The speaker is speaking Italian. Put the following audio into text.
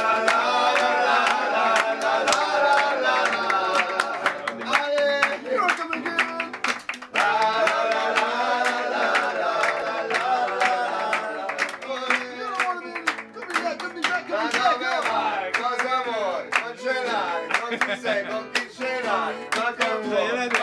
Cosa vuoi? Non ce l'hai, non ci sei, con chi ce l'hai? Ma con